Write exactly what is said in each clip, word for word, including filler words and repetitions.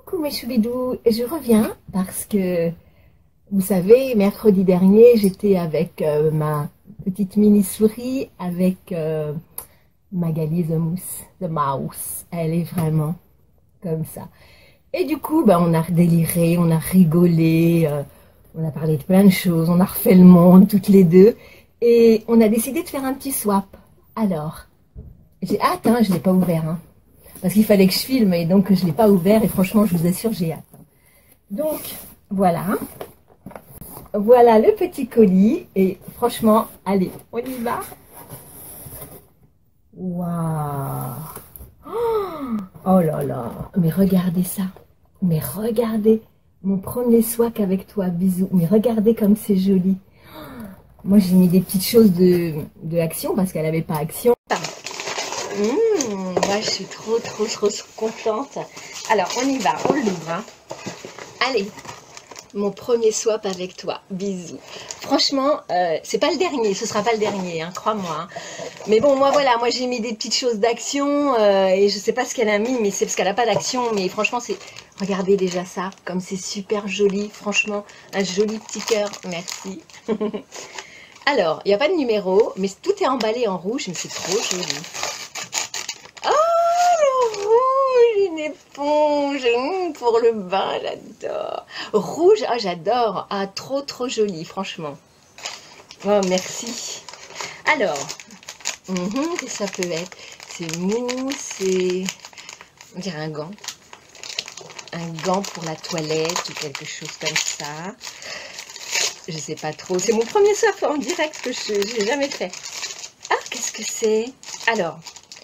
Coucou mes choubidous, je reviens parce que, vous savez, mercredi dernier, j'étais avec euh, ma petite mini-souris, avec euh, Magali the Mouse, the Mouse. Elle est vraiment comme ça. Et du coup, ben, on a déliré, on a rigolé, euh, on a parlé de plein de choses, on a refait le monde toutes les deux. Et on a décidé de faire un petit swap. Alors, j'ai hâte, hein, je ne l'ai pas ouvert, hein. Parce qu'il fallait que je filme et donc je ne l'ai pas ouvert et franchement je vous assure j'ai hâte. Donc voilà, voilà le petit colis et franchement, allez, on y va. Waouh! Oh là là, mais regardez ça, mais regardez, mon premier swag avec toi, bisous, mais regardez comme c'est joli. Moi j'ai mis des petites choses de, de action parce qu'elle n'avait pas action. Mmh, moi je suis trop trop trop contente. Alors on y va, on l'ouvre, hein. Allez, mon premier swap avec toi, bisous. Franchement, euh, c'est pas le dernier, ce sera pas le dernier, hein, crois-moi, hein. Mais bon, moi voilà, moi j'ai mis des petites choses d'action euh, et je sais pas ce qu'elle a mis, mais c'est parce qu'elle a pas d'action. Mais franchement, c'est, regardez déjà ça, comme c'est super joli, franchement, un joli petit cœur, merci. Alors, il n'y a pas de numéro, mais tout est emballé en rouge, mais c'est trop joli. Une éponge mmh, pour le bain, j'adore. Rouge, ah j'adore. Ah, trop trop joli, franchement. Oh, merci. Alors, mmh, qu'est-ce que ça peut être? C'est mou, c'est, on dirait un gant. Un gant pour la toilette ou quelque chose comme ça. Je sais pas trop. C'est mon premier swap en direct que je n'ai jamais fait. Ah, qu'est-ce que c'est? Alors,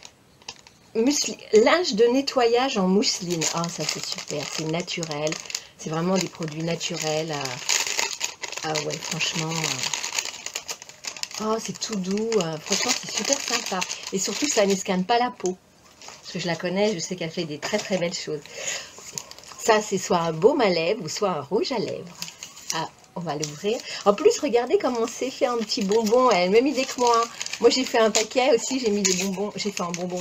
linge de nettoyage en mousseline. Ah, oh, ça c'est super, c'est naturel. C'est vraiment des produits naturels. Ah ouais, franchement. Oh, c'est tout doux. Franchement, c'est super sympa. Et surtout, ça ne scanne pas la peau. Parce que je la connais, je sais qu'elle fait des très très belles choses. Ça, c'est soit un baume à lèvres ou soit un rouge à lèvres. Ah, on va l'ouvrir. En plus, regardez comment on s'est fait un petit bonbon. Elle a même idée que moi. Moi, j'ai fait un paquet aussi. J'ai mis des bonbons. J'ai fait un bonbon.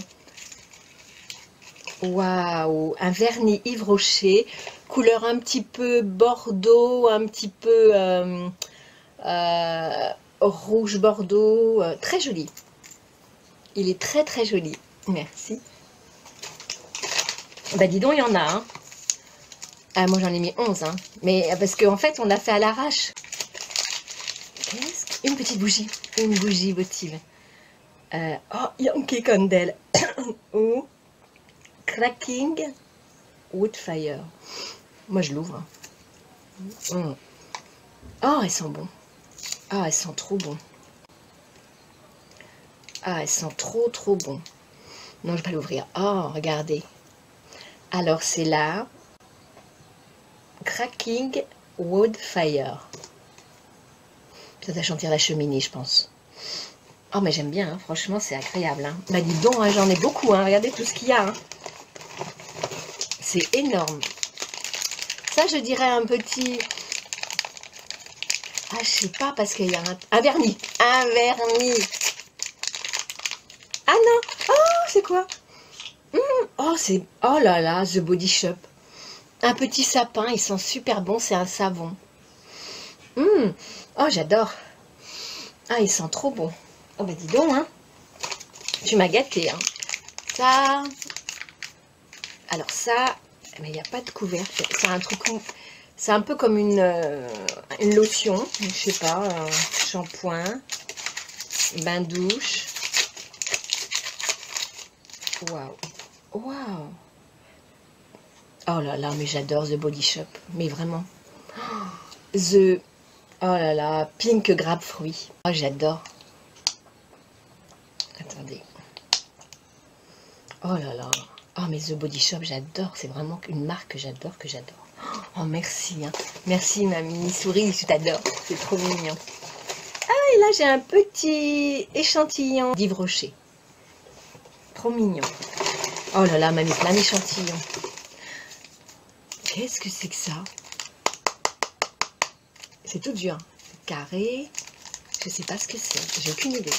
Waouh, un vernis Yves Rocher, couleur un petit peu bordeaux, un petit peu euh, euh, rouge bordeaux, euh, très joli. Il est très très joli, merci. Bah dis donc, il y en a, hein. Ah, moi j'en ai mis onze, hein. Mais parce qu'en fait on a fait à l'arrache. Qu'est-ce que... Une petite bougie, une bougie votive. Euh, oh, Yankee Candle. Oh. Cracking Woodfire. Moi je l'ouvre. Mmh. Oh, elles sont bons. Ah, elles sont trop bons. Ah, elles sont trop trop bons. Non, je vais pas l'ouvrir. Oh, regardez. Alors c'est là. Cracking Woodfire. Ça va chanter la cheminée, je pense. Oh, mais j'aime bien, hein. Franchement, c'est agréable, hein. Bah dis donc, hein, j'en ai beaucoup, hein. Regardez tout ce qu'il y a, hein. C'est énorme. Ça, je dirais un petit... Ah, je sais pas, parce qu'il y a un... un vernis. Un vernis. Ah non. Oh, c'est quoi? mmh. Oh, c'est... Oh là là, The Body Shop. Un petit sapin, ils sont super bons. C'est un savon. mmh. Oh, j'adore. Ah, ils sont trop bons. Oh, bah dis donc, hein. Tu m'as gâté, hein. Ça... Alors ça, mais il n'y a pas de couvercle. C'est un truc, c'est un peu comme une, euh, une lotion, je sais pas, un shampoing, bain douche. Waouh, waouh. Oh là là, mais j'adore The Body Shop, mais vraiment. The, oh là là, Pink Grape Fruit. Oh, j'adore. Attendez. Oh là là. Oh, mais The Body Shop, j'adore. C'est vraiment une marque que j'adore, que j'adore. Oh, merci. Hein. Merci, ma mini-souris. Je t'adore. C'est trop mignon. Ah, et là, j'ai un petit échantillon d'Yves Rocher. Trop mignon. Oh là là, m'a mis plein d'échantillons. Qu'est-ce que c'est que ça? C'est tout dur. C'est carré. Je sais pas ce que c'est. J'ai aucune idée.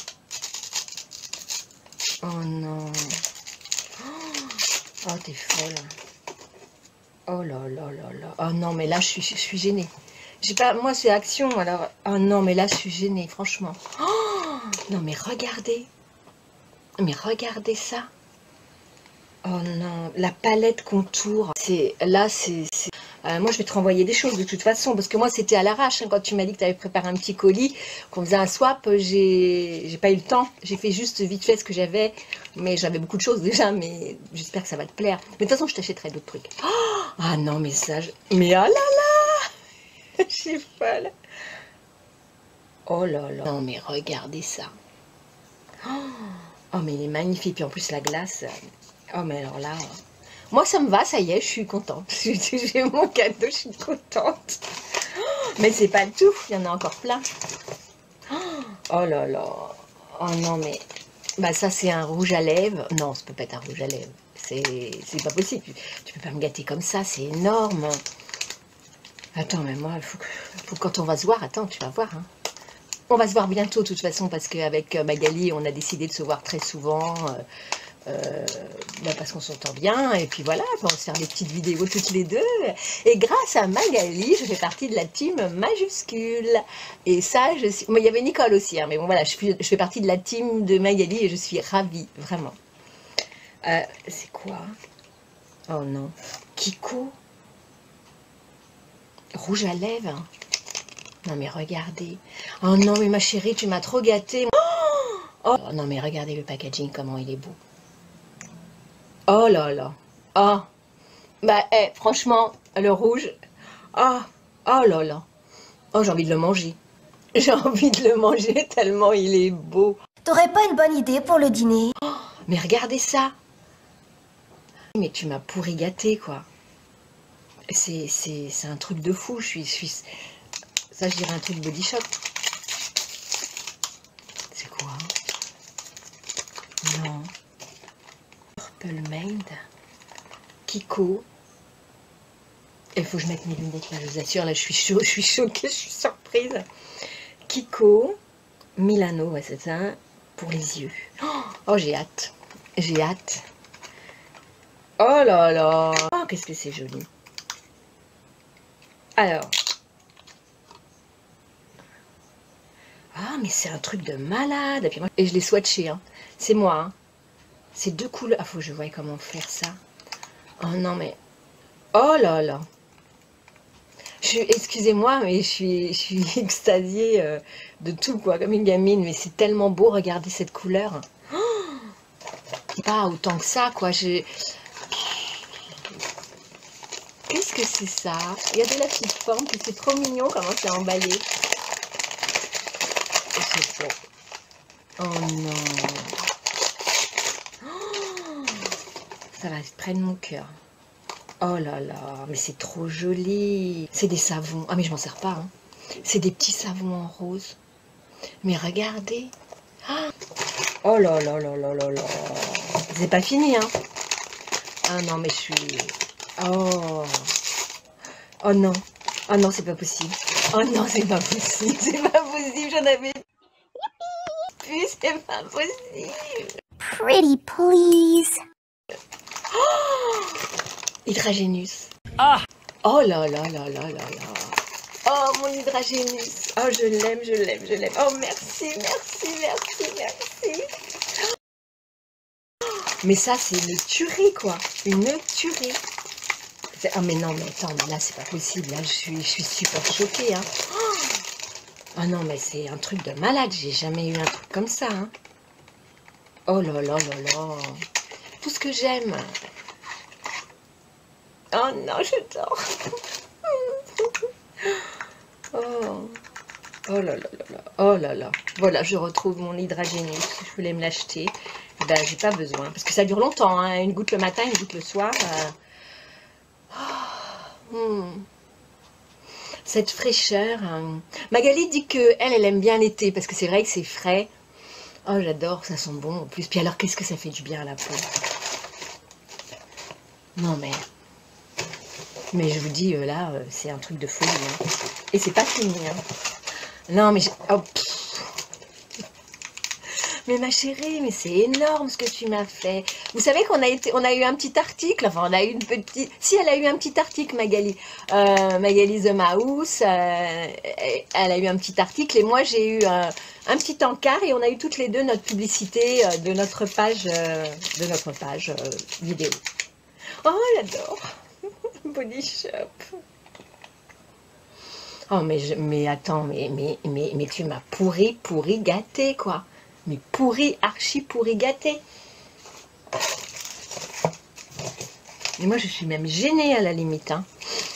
Oh non. Oh, t'es folle. Oh là là là là. Oh non, mais là, je suis, je suis gênée. J'ai pas, moi, c'est action, alors... Oh non, mais là, je suis gênée, franchement. Oh non, mais regardez. Mais regardez ça. Oh non, la palette contour. C'est là, c'est... Euh, moi, je vais te renvoyer des choses de toute façon, parce que moi, c'était à l'arrache. Hein, quand tu m'as dit que tu avais préparé un petit colis, qu'on faisait un swap, j'ai j'ai pas eu le temps. J'ai fait juste vite fait ce que j'avais, mais j'avais beaucoup de choses déjà, mais j'espère que ça va te plaire. Mais de toute façon, je t'achèterai d'autres trucs. Oh ah non, mais ça... Je... Mais oh là là. Je suis folle. Oh là là. Non, mais regardez ça. Oh, oh mais il est magnifique. Puis en plus, la glace... Oh, mais alors là... Moi, ça me va, ça y est, je suis contente. J'ai mon cadeau, je suis contente. Mais c'est pas le tout, il y en a encore plein. Oh là là. Oh non, mais... Bah ça, c'est un rouge à lèvres. Non, ça peut pas être un rouge à lèvres. C'est pas possible. Tu peux pas me gâter comme ça, c'est énorme. Attends, mais moi, il faut que... faut que quand on va se voir, attends, tu vas voir. Hein. On va se voir bientôt, de toute façon, parce qu'avec Magali, on a décidé de se voir très souvent. Euh, Euh, ben parce qu'on s'entend bien, et puis voilà, on va se faire des petites vidéos toutes les deux, et grâce à Magali, je fais partie de la team majuscule, et ça, je suis... Moi, il y avait Nicole aussi, hein, mais bon voilà, je, suis... je fais partie de la team de Magali, et je suis ravie, vraiment. Euh, c'est quoi? Oh non, Kiko? Rouge à lèvres? Non mais regardez, oh non mais ma chérie, tu m'as trop gâtée. Oh, oh non mais regardez le packaging, comment il est beau. Oh là là. Oh. Bah, eh, franchement, le rouge. Oh, oh là là. Oh, j'ai envie de le manger. J'ai envie de le manger tellement il est beau. T'aurais pas une bonne idée pour le dîner? Oh, mais regardez ça. Mais tu m'as pourri gâté, quoi. C'est un truc de fou. Je suis, je suis... Ça, je dirais un truc Body Shop. C'est quoi? Non. Purple Maid, Kiko. Il faut que je mette mes lunettes là, je vous assure, là je suis chaud, je suis choquée, je suis surprise. Kiko, Milano, ouais c'est ça, pour les yeux. Oh j'ai hâte, j'ai hâte. Oh là là, oh qu'est-ce que c'est joli. Alors. Ah mais c'est un truc de malade. Et, puis moi, et je l'ai swatché, hein. C'est moi, hein. Ces deux couleurs. Ah, faut que je voie comment faire ça. Oh non, mais. Oh là là. Excusez-moi, mais je suis, je suis extasiée euh, de tout, quoi, comme une gamine. Mais c'est tellement beau, regardez cette couleur. Oh, pas autant que ça, quoi. Qu'est-ce que c'est ça? Regardez la petite forme, puis c'est trop mignon comment c'est emballé. C'est beau. Oh non. Ça va prendre mon cœur. Oh là là, mais c'est trop joli. C'est des savons. Ah mais je m'en sers pas. Hein. C'est des petits savons en rose. Mais regardez. Oh là là là là là là. C'est pas fini, hein. Ah non, mais je suis... Oh. Oh non. Oh non, c'est pas possible. Oh non, c'est pas possible. C'est pas possible, j'en avais plus. C'est pas possible. Pretty please. Oh, Hydragénus. Ah. Oh là là là là là là. Oh mon Hydragénus. Oh je l'aime, je l'aime, je l'aime. Oh merci, merci, merci, merci. Mais ça c'est une tuerie quoi. Une tuerie. Ah oh, mais non mais attends, mais là c'est pas possible. Là je suis, je suis super choquée. Hein. Oh non mais c'est un truc de malade. J'ai jamais eu un truc comme ça. Hein. Oh là là là là. Tout ce que j'aime. Oh non, je dors. Oh. Oh là là là là. Oh là là. Voilà, je retrouve mon Hydragénus. Je voulais me l'acheter. Ben, j'ai pas besoin. Parce que ça dure longtemps. Hein. Une goutte le matin, une goutte le soir. Euh... Oh. Hmm. Cette fraîcheur. Hein. Magali dit que elle, elle aime bien l'été. Parce que c'est vrai que c'est frais. Oh, j'adore. Ça sent bon en plus. Puis alors, qu'est-ce que ça fait du bien à la peau. Non, mais... Mais je vous dis, euh, là, euh, c'est un truc de folie. Hein. Et c'est pas fini. Hein. Non, mais... Oh, Mais ma chérie, mais c'est énorme ce que tu m'as fait. Vous savez qu'on a été, on a eu un petit article, enfin on a eu une petite... Si, elle a eu un petit article, Magali. Euh, Magali The Mouse, euh, elle a eu un petit article et moi j'ai eu un, un petit encart et on a eu toutes les deux notre publicité euh, de notre page, euh, de notre page euh, vidéo. Oh, j'adore. Body Shop. Oh, mais, je, mais attends, mais, mais, mais, mais tu m'as pourri, pourri, gâté, quoi. Mais pourri, archi pourri, gâté. Et moi, je suis même gênée, à la limite. Hein.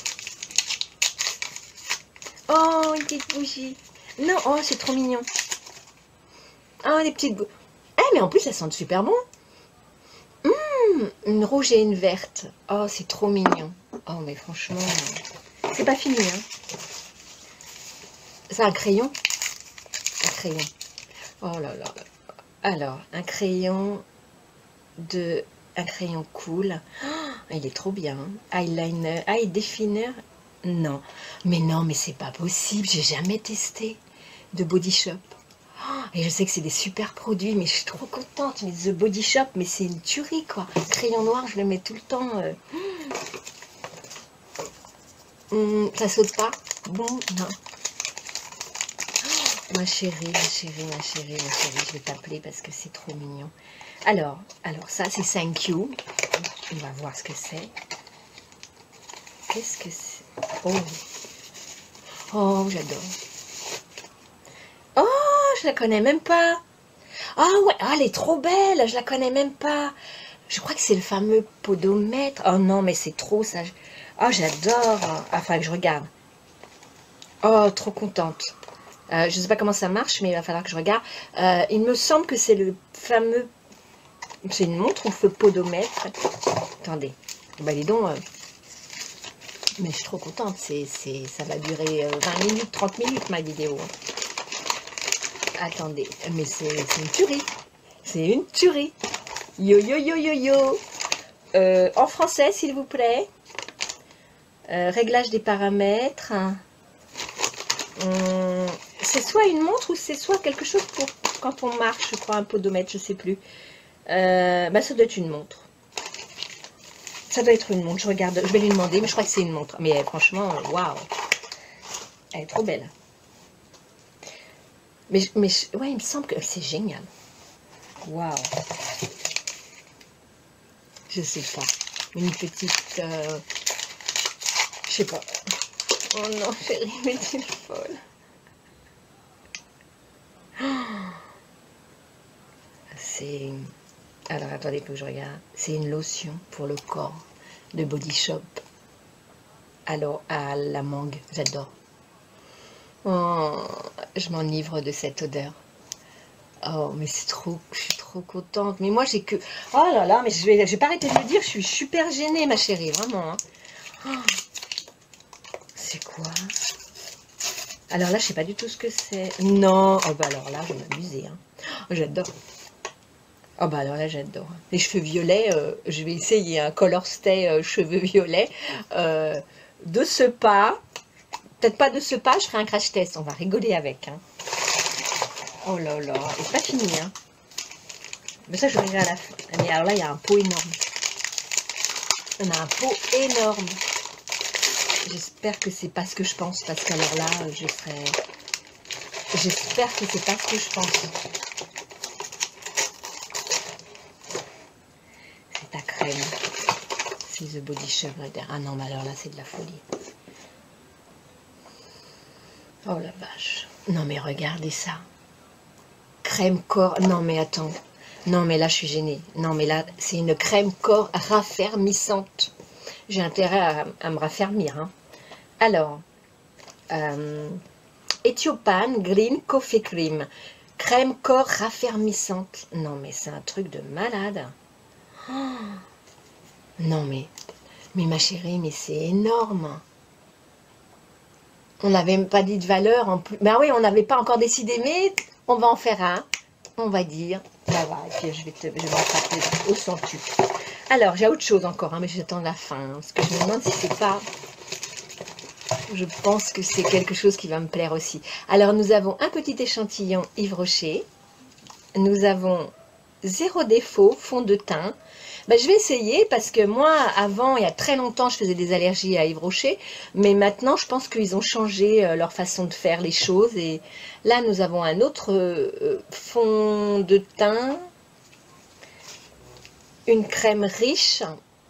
Oh, une petite bougie. Non, oh, c'est trop mignon. Oh, les petites bougies. Eh, mais en plus, elles sentent super bon. Mmh, une rouge et une verte. Oh, c'est trop mignon. Oh, mais franchement, c'est pas fini, hein. C'est un crayon. Un crayon. Oh là là. Alors, un crayon de... Un crayon cool. Oh, il est trop bien. Eyeliner. Eye Definer. Non. Mais non, mais c'est pas possible. J'ai jamais testé de Body Shop. Oh, et je sais que c'est des super produits, mais je suis trop contente. Mais The Body Shop, mais c'est une tuerie, quoi. Crayon noir, je le mets tout le temps. Euh... Hum, ça saute pas. Bon, non. Ma chérie, ma chérie, ma chérie, ma chérie, je vais t'appeler parce que c'est trop mignon. Alors, alors ça c'est Thank You. On va voir ce que c'est. Qu'est-ce que c'est? Oh, oh, j'adore. Oh, je la connais même pas. Ah ouais, ah, elle est trop belle, je la connais même pas. Je crois que c'est le fameux podomètre. Oh non, mais c'est trop ça. Oh, j'adore. Enfin, que je regarde. Oh, trop contente. Euh, je ne sais pas comment ça marche, mais il va falloir que je regarde. Euh, il me semble que c'est le fameux... C'est une montre ou feu podomètre. Attendez. Bah, dis donc. Euh... Mais je suis trop contente. C'est, c'est, ça va durer vingt minutes, trente minutes, ma vidéo. Attendez. Mais c'est une tuerie. C'est une tuerie. Yo, yo, yo, yo, yo. Euh, en français, s'il vous plaît. Euh, réglage des paramètres. Hum, c'est soit une montre ou c'est soit quelque chose pour quand on marche, je crois, un podomètre, je sais plus. Euh, bah, ça doit être une montre. Ça doit être une montre, je regarde, je vais lui demander, mais je crois que c'est une montre. Mais franchement, waouh, elle est trop belle. Mais, mais ouais, il me semble que c'est génial. Waouh. Je sais pas. Une petite... Euh, je sais pas. Oh non, chérie, mais tu es folle. C'est... Alors, attendez, il faut que je regarde. C'est une lotion pour le corps de Body Shop. Alors, à la mangue, j'adore. Oh, je m'enivre de cette odeur. Oh, mais c'est trop... Je suis trop contente. Mais moi, j'ai que... Oh là là, mais je vais, je vais pas arrêter de le dire. Je suis super gênée, ma chérie, vraiment. Hein. Oh. C'est quoi? Alors là, je sais pas du tout ce que c'est. Non. Oh bah alors là, je vais m'amuser. Hein. Oh, j'adore. Oh bah alors là, j'adore. Les cheveux violets, euh, je vais essayer un color stay euh, cheveux violets. Euh, de ce pas. Peut-être pas de ce pas, je ferai un crash test. On va rigoler avec. Hein. Oh là là. C'est pas fini. Hein. Mais ça, je verrai à la fin. Mais alors là, il y a un pot énorme. On a un pot énorme. J'espère que c'est pas ce que je pense, parce qu'alors là, je serais... J'espère que c'est pas ce que je pense. C'est ta crème. C'est The Body Shop. Ah non, mais alors là, c'est de la folie. Oh la vache. Non, mais regardez ça. Crème corps... Non, mais attends. Non, mais là, je suis gênée. Non, mais là, c'est une crème corps raffermissante. J'ai intérêt à, à me raffermir. Hein. Alors, euh, Ethiopan Green Coffee Cream. Crème corps raffermissante. Non, mais c'est un truc de malade. Oh, non, mais, mais ma chérie, mais c'est énorme. On n'avait même pas dit de valeur en plus. Ben oui, on n'avait pas encore décidé, mais on va en faire un. On va dire. Ben voilà, et puis je vais te je vais rattraper au centuple. Alors, j'ai autre chose encore, hein, mais j'attends la fin. Hein, parce que je me demande si c'est pas... Je pense que c'est quelque chose qui va me plaire aussi. Alors, nous avons un petit échantillon Yves Rocher. nous avons zéro défaut, fond de teint. Ben, je vais essayer parce que moi, avant, il y a très longtemps, je faisais des allergies à Yves Rocher. Mais maintenant, je pense qu'ils ont changé euh, leur façon de faire les choses. Et là, nous avons un autre euh, fond de teint. Une crème riche.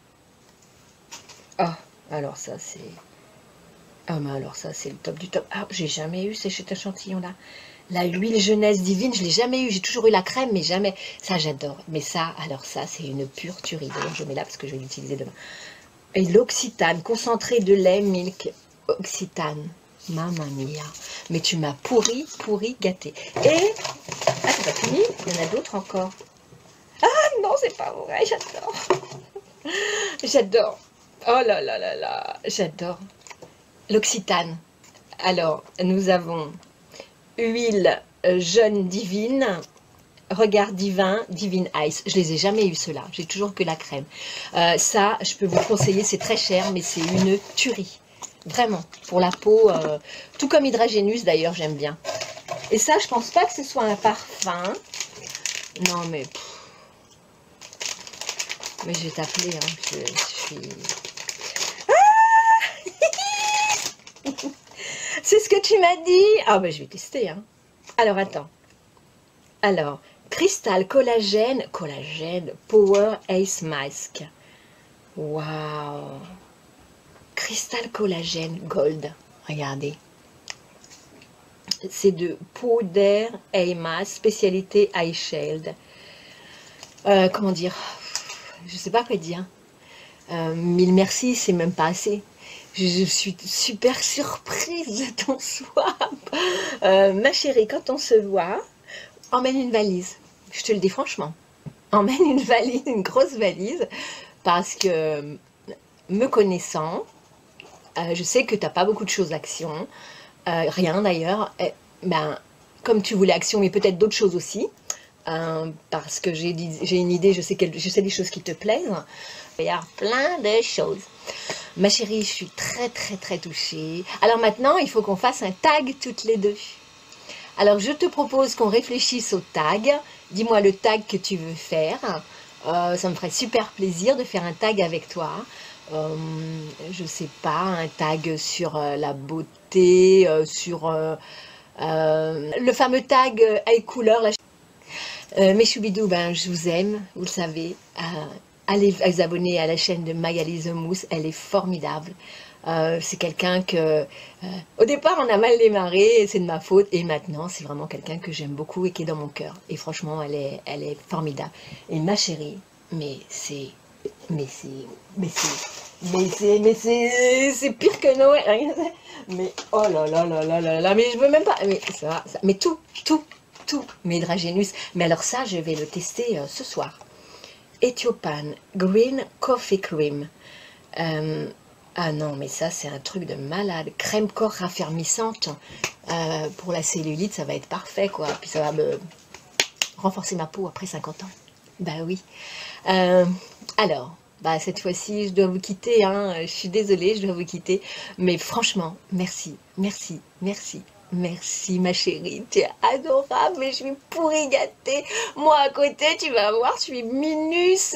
Ah, alors ça, c'est... Ah, mais alors ça, c'est le top du top. Ah, j'ai jamais eu cet échantillon-là. La huile jeunesse divine, je l'ai jamais eu. J'ai toujours eu la crème, mais jamais. Ça, j'adore. Mais ça, alors ça, c'est une pure tuerie. D'ailleurs, je mets là parce que je vais l'utiliser demain. Et l'occitane, concentré de lait, milk, occitane. Mamma mia. Mais tu m'as pourri, pourri, gâté. Et... Ah, c'est pas fini. Il y en a d'autres encore. Ah non, c'est pas vrai. J'adore. J'adore. Oh là là là là. J'adore. L'occitane. Alors, nous avons... huile jeune divine, regard divin, divine ice. Je les ai jamais eu ceux-là, j'ai toujours que la crème. Euh, ça, je peux vous conseiller, c'est très cher, mais c'est une tuerie. Vraiment, pour la peau, euh, tout comme Hydragénus d'ailleurs, j'aime bien. Et ça, je pense pas que ce soit un parfum. Non, mais... Pff. Mais je vais t'appeler, hein. je, je suis... C'est ce que tu m'as dit. Ah, ben je vais tester. Hein. Alors, attends. Alors, cristal collagène, collagène, Power Ace Mask. Waouh. Cristal collagène gold. Regardez. C'est de Powder Eye Mask, spécialité Eye Shield. Euh, comment dire? Je sais pas quoi dire. Euh, mille merci, c'est même pas assez. Je suis super surprise de ton swap. Euh, ma chérie, quand on se voit, emmène une valise. Je te le dis franchement. Emmène une valise, une grosse valise. Parce que, me connaissant, euh, je sais que tu n'as pas beaucoup de choses action. Euh, rien d'ailleurs. Eh, ben, comme tu voulais action, mais peut-être d'autres choses aussi. Euh, parce que j'ai une idée, je sais, quelle, je sais des choses qui te plaisent. Il y a plein de choses. Ma chérie, je suis très très très touchée. Alors maintenant, il faut qu'on fasse un tag toutes les deux. Alors je te propose qu'on réfléchisse au tag. Dis-moi le tag que tu veux faire. Euh, ça me ferait super plaisir de faire un tag avec toi. Euh, je sais pas, un tag sur euh, la beauté, euh, sur euh, euh, le fameux tag euh, eye couleur. Là. Euh, mes choubidous, ben, je vous aime, vous le savez. Euh, Allez vous abonner à la chaîne de Magali The Mousse, elle est formidable. Euh, c'est quelqu'un que, euh, au départ, on a mal démarré, c'est de ma faute, et maintenant, c'est vraiment quelqu'un que j'aime beaucoup et qui est dans mon cœur. Et franchement, elle est, elle est formidable. Et ma chérie, mais c'est, mais c'est, mais c'est, mais c'est, mais c'est, c'est pire que Noël. Mais oh là là là là là là, mais je veux même pas, mais ça, ça mais tout, tout, tout, mes Hydragénus. Mais alors ça, je vais le tester euh, ce soir. Ethiopan Green Coffee Cream. Euh, ah non, mais ça, c'est un truc de malade. Crème corps raffermissante. Euh, pour la cellulite, ça va être parfait, quoi. Puis ça va me renforcer ma peau après cinquante ans. Bah oui. Euh, alors, bah cette fois-ci, je dois vous quitter. Hein. Je suis désolée, je dois vous quitter. Mais franchement, merci, merci, merci. Merci ma chérie, tu es adorable, mais je suis pourri gâtée. Moi à côté, tu vas voir, je suis minus.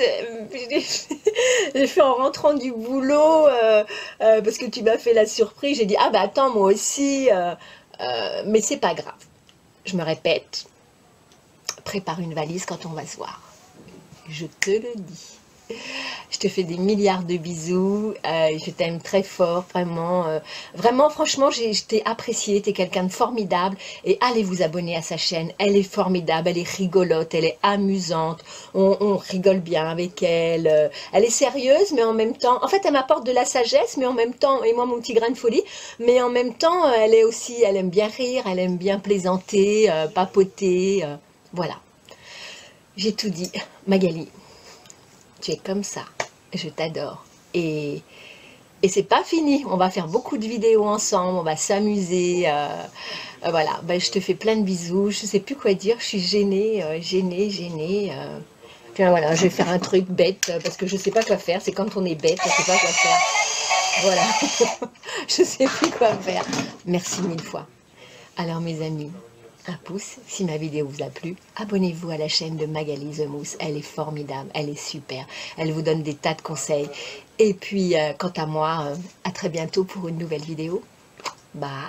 J'ai fait en rentrant du boulot, euh, euh, parce que tu m'as fait la surprise. J'ai dit, ah bah attends, moi aussi. Euh, euh, mais c'est pas grave. Je me répète, prépare une valise quand on va se voir. Je te le dis. Je te fais des milliards de bisous, euh, je t'aime très fort, vraiment, euh, vraiment franchement je t'ai apprécié, tu es quelqu'un de formidable et allez vous abonner à sa chaîne, elle est formidable, elle est rigolote, elle est amusante, on, on rigole bien avec elle, euh, elle est sérieuse mais en même temps, en fait elle m'apporte de la sagesse mais en même temps, et moi mon petit grain de folie, mais en même temps elle est aussi, elle aime bien rire, elle aime bien plaisanter, euh, papoter, euh, voilà, j'ai tout dit, Magali. Tu es comme ça, je t'adore. Et, et c'est pas fini, on va faire beaucoup de vidéos ensemble, on va s'amuser. Euh, euh, voilà, ben, je te fais plein de bisous, je sais plus quoi dire, je suis gênée, euh, gênée, gênée. Euh. Puis voilà, je vais faire un truc bête, parce que je sais pas quoi faire, c'est quand on est bête, on sait pas quoi faire. Voilà, je sais plus quoi faire. Merci mille fois. Alors mes amis, un pouce si ma vidéo vous a plu. Abonnez-vous à la chaîne de Magali The Mousse. Elle est formidable, elle est super. Elle vous donne des tas de conseils. Et puis, euh, quant à moi, euh, à très bientôt pour une nouvelle vidéo. Bye.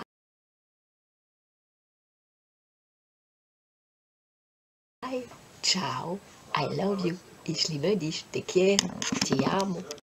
Ciao. I love you. Ich liebe dich. Te quiero. Ti amo.